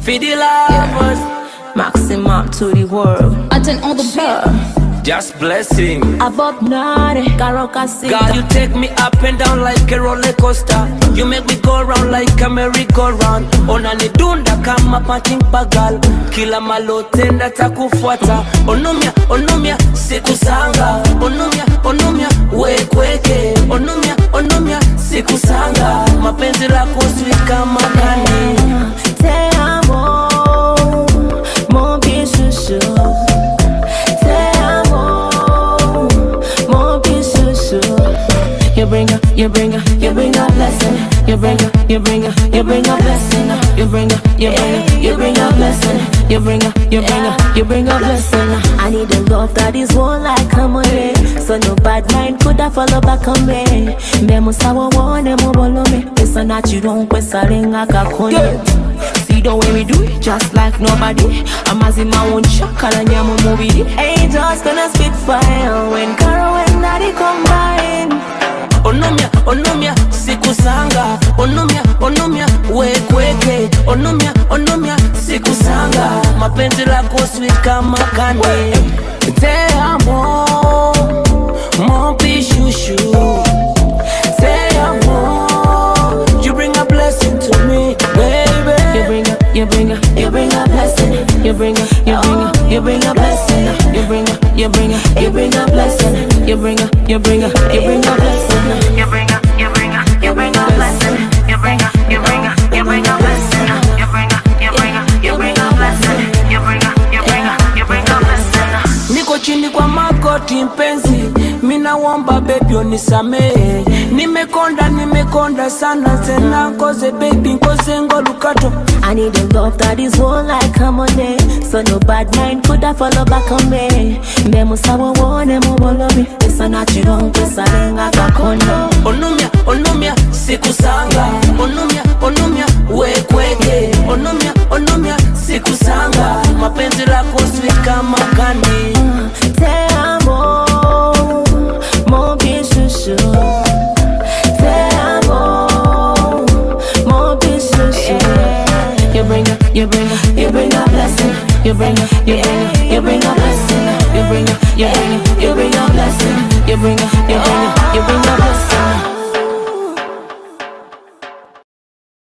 Feed the lovers, maximum to the world. Attend all the beat. just blessing. Above naughty, Karoka Sita. God, you take me up and down like a roller coaster. You make me go round like a merry-go-round. Unanidunda kama punching bagal. Kila malote natakufuata. Onumia, onumia, sikusanga. Onumia, onumia, wekweke. Onumia, onumia, sikusanga. Mapenzi lako sweet kama kani. Te amo, mon bien chouchou. You bring a blessing. You bring a blessing. You bring a blessing. You bring a blessing. I need a love that is one like a money. So no bad mind could have follow back on me. Memo sawa one mo bolo me. It's a not you don't salinga kakonye. See the way we do it, just like nobody. I'm as in my own shock, and I'm a movie. Angels gonna spit fire when Caro and Daddy combine. Onumia, onumia, sikusanga. Onumia, onumia, wekweke. Onumia, onumia, sikusanga. Mapenzi lako sweet kama kani. Te amo, mon pichuchu. Te amo, you bring a blessing to me, baby. You bring a blessing. You bring a blessing. You bring a blessing. You bring a blessing. You bring a blessing. You bring a blessing. You bring a blessing. You bring a blessing. You bring a blessing. Niko chini kwa magoti mpenzi, mina womba baby unisamehe. Nimekonda sana tena koze baby koze ngolukato. I need a love that is one like a money. So no bad mind could have follow back on me. Memo sawa one mo bolo me. It's a natural pesarenga kakono. Onumia, onumia, sikusanga. Onumia, onumia, wekweke. Onumia, onumia, sikusanga. Mapenzi lako sweet kama kani. Te amo, mon bien chouchou. Te amo, mon bien chouchou. You bring a blessing. You bring a